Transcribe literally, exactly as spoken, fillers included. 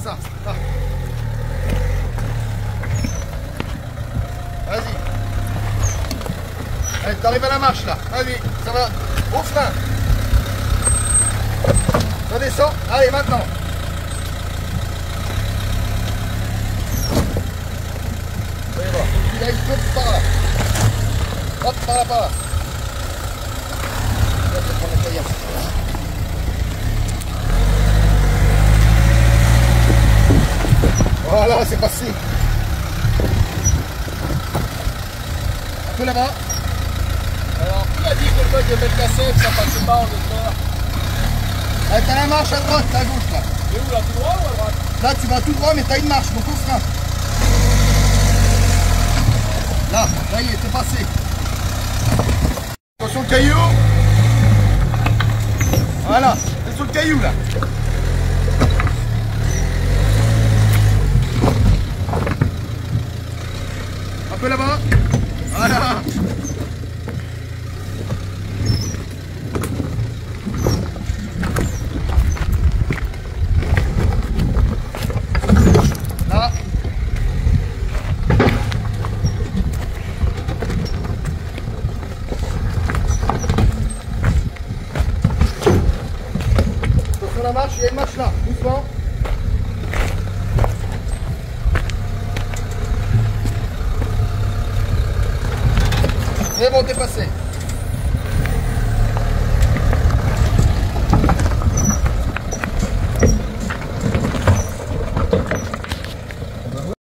ça. Ah. Vas-y. Allez, t'arrives à la marche là. Allez, ça va. Au frein. Ça descend. Allez, maintenant. Allez, voir. Il a une coupe par là. Hop, par là, par là. Je vais prendre la caillasse. Voilà, c'est passé. Un peu là-bas. Alors, qui a dit que le mode de mettre la sève, ça passait pas en hauteur? Ah, t'as la marche à droite, à gauche là. Et où, là, tout droit ou à droite? Là, tu vas tout droit, mais t'as une marche, donc au frein. Là, ça y est, c'est passé. Attention le caillou. Voilà, c'est sur le caillou là. Un peu là-bas. Voilà. Là. Sur la marche, il y a une marche là, doucement. C'est bon, t'es passé.